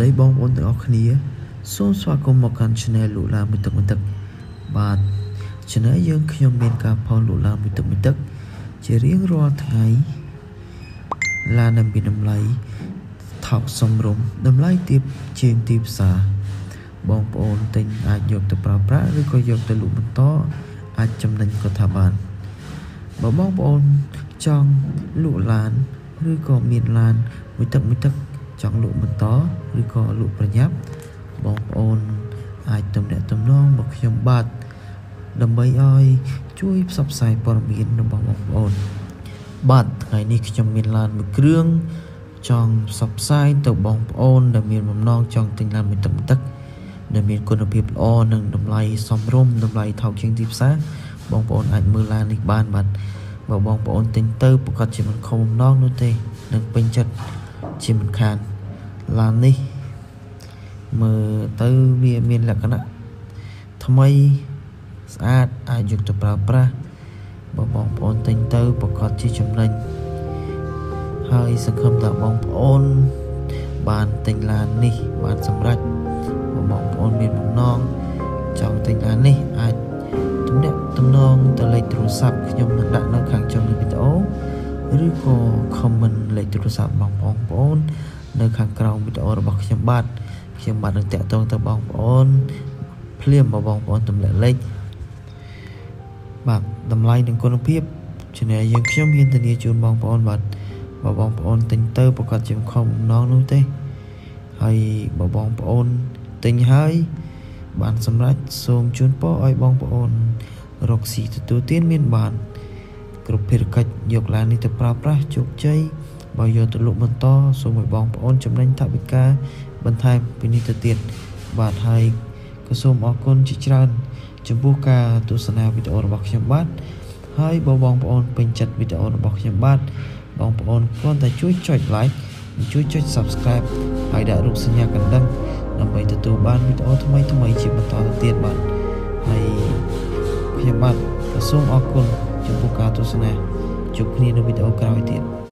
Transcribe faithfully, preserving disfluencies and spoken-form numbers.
ដីបងប្អូនទាំងអស់គ្នាសូមស្វាគមន៍មកកាន់ Channel លោកឡាមួយទឹកមួយទឹកបាទ Channel យើងខ្ញុំមានការផុសលោកឡាមួយទឹកមួយទឹកជារៀងរាល់ថ្ងៃឡានដែលមានតម្លៃថោកសមរម្យតម្លៃទាបជាងទីផ្សារបងប្អូនទិញអាចយកទៅប្រើប្រាស់ឬក៏យកទៅលក់បន្តអាចចំណេញក៏ថាបានបើបងប្អូនចង់លក់ឡានឬក៏មានឡានមួយទឹកមួយទឹកចង់លក់បន្តឬក៏លក់ប្រញាប់បងប្អូនអាចទំនាក់ទំនងមកខ្ញុំបាទដើម្បីឲ្យជួយផ្សព្វផ្សាយព័ត៌មានរបស់បងប្អូនបាទថ្ងៃនេះខ្ញុំមានឡានមួយគ្រឿងចង់ផ្សព្វផ្សាយទៅបងប្អូនដែលមានបំណងចង់ទិញឡានមួយទឹកមួយទឹកដែលមានគុណភាពល្អនិងតម្លៃសមរម្យតម្លៃថោកជាងទីផ្សារបងប្អូនអាចមើលឡាននេះបានបាទបើបងប្អូនទិញទៅប្រកាសជាមិនខុសបំណងនោះទេនឹងពេញចិត្តជាមិនខានឡាននេះមើលទៅវាមានលក្ខណៈថ្មីស្អាតអាចយកទៅប្រើប្រាស់បើបងប្អូនទិញទៅប្រកាសជាចំណេញហើយសង្ឃឹមថាបងប្អូនបានទិញឡាននេះបានសម្រេចបើបងប្អូនមានបំណងចង់ទិញឡាននេះអាចទំនាក់ទំនងទៅលេខទូរស័ព្ទខ្ញុំនឹងដាក់នៅខាងចុងនៃវីដេអូឬក៏ comment លេខទូរស័ព្ទបងប្អូននៅខាងក្រោមវីដេអូរបស់ខ្ញុំបាទខ្ញុំបាទនឹងតាក់ទងទៅបងប្អូនភ្លាមបើបងប្អូនទម្លាក់លេខបាទតម្លៃនិងគុណភាពជំនាញយើងខ្ញុំហ៊ានធានាជូនបងប្អូនបាទបើបងប្អូនទិញទៅប្រកាសជាមិនខុសបំណងនោះទេហើយបើបងប្អូនទិញហើយបានសម្រេចសូមជូនពរឲ្យបងប្អូនរកស៊ីទទួលទានមានបានគ្រប់ភារកិច្ចយកឡាននេះទៅប្រើប្រាស់ជោគជ័យបើយកទៅលក់បន្តសូមឲ្យបងប្អូនចំណេញថវិកាបន្ថែមពីនេះទៅទៀតបាទហើយក៏សូមអរគុណជាច្រើនចំពោះការទស្សនាវីដេអូរបស់ខ្ញុំបាទហើយបើបងប្អូនពេញចិត្តវីដេអូរបស់ខ្ញុំបាទបងប្អូនគ្រាន់តែជួយចុច like និងជួយចុច subscribe ហើយដាក់រូបសញ្ញាកណ្ដឹងដើម្បីទទួលបានវីដេអូថ្មីថ្មីជាបន្តទៅទៀតបាទហើយខ្ញុំបាទក៏សូមអរគុណចំពោះការទស្សនាជួបគ្នានៅវីដេអូក្រោយទៀត